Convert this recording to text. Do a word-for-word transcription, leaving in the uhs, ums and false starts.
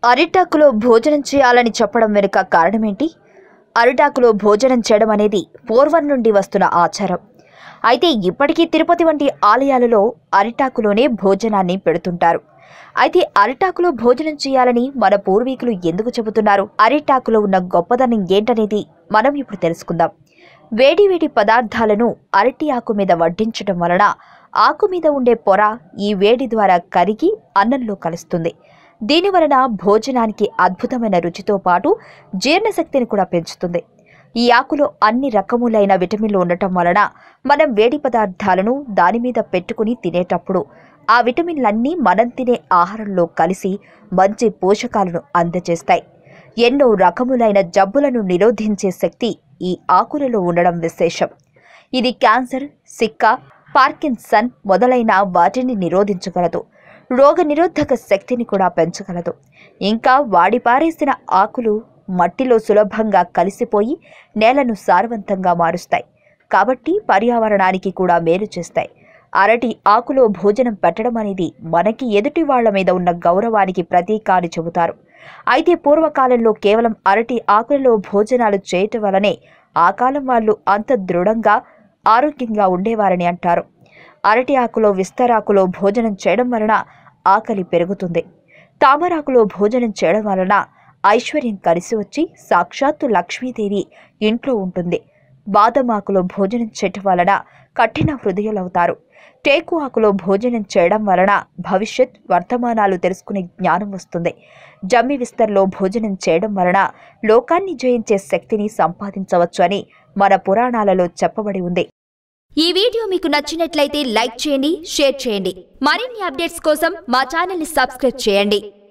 అరిటాకులో భోజనం చేయాలని చెప్పడం వెనుక కారణమేంటి? అరిటాకులో భోజనం చేయడం అనేది పూర్వం నుండి వస్తున్న ఆచారం. అయితే ఇప్పటికీ తిరుపతి వంటి ఆలయాలలో అరిటాకులోనే భోజనాన్ని పెడుతుంటారు. అయితే అరిటాకులో భోజనం చేయాలని మన పూర్వీకులు ఎందుకు చెబుతున్నారు? అరిటాకులో ఉన్న గొప్పదనం ఏంటనేది మనం ఇప్పుడు తెలుసుకుందాం. వేడి వేడి పదార్థాలను అరటి ఆకు మీద వడ్డించడం వలన ఆకు మీద ఉండే పొర ఈ వేడి ద్వారా కరిగి అన్నంలో కలుస్తుంది. దీనివలన భోజనానికి అద్భుతమైన రుచితో పాటు జీర్ణశక్తిని కూడా పెంచుతుంది. ఈ ఆకులో అన్ని రకములైన విటమిన్లు ఉండటం వలన మనం వేడి పదార్థాలను దాని మీద పెట్టుకుని తినేటప్పుడు ఆ విటమిన్లన్నీ మనం తినే ఆహారంలో కలిసి మంచి పోషకాలను అందజేస్తాయి. ఎన్నో రకములైన జబ్బులను నిరోధించే శక్తి ఈ ఆకులలో ఉండడం విశేషం. ఇది క్యాన్సర్, సిక్క, పార్కిన్సన్ మొదలైన వాటిని నిరోధించగలదు. రోగ నిరోధక శక్తిని కూడా పెంచగలదు. ఇంకా వాడి పారేసిన ఆకులు మట్టిలో సులభంగా కలిసిపోయి నేలను సారవంతంగా మారుస్తాయి. కాబట్టి పర్యావరణానికి కూడా మేలు చేస్తాయి. అరటి ఆకులో భోజనం పెట్టడం అనేది మనకి ఎదుటి వాళ్ల మీద ఉన్న గౌరవానికి ప్రతీక అని చెబుతారు. అయితే పూర్వకాలంలో కేవలం అరటి ఆకులలో భోజనాలు చేయటం వలనే ఆ కాలం వాళ్ళు అంత దృఢంగా ఆరోగ్యంగా ఉండేవారని అంటారు. అరటి ఆకులో విస్తరాకులో భోజనం చేయడం వలన ఆకలి పెరుగుతుంది. తామరాకులో భోజనం చేయడం వలన ఐశ్వర్యం కలిసి వచ్చి సాక్షాత్తు లక్ష్మీదేవి ఇంట్లో ఉంటుంది. బాదం ఆకులో భోజనం చేయటం వలన కఠిన హృదయులవుతారు. టేకు ఆకులో భోజనం చేయడం వలన భవిష్యత్ వర్తమానాలు తెలుసుకునే జ్ఞానం వస్తుంది. జమ్మి విస్తర్లో భోజనం చేయడం వలన లోకాన్ని జయించే శక్తిని సంపాదించవచ్చు అని మన పురాణాలలో చెప్పబడి ఉంది. ఈ వీడియో మీకు నచ్చినట్లయితే లైక్ చేయండి, షేర్ చేయండి. మరిన్ని అప్డేట్స్ కోసం మా ఛానల్ ని సబ్స్క్రైబ్ చేయండి.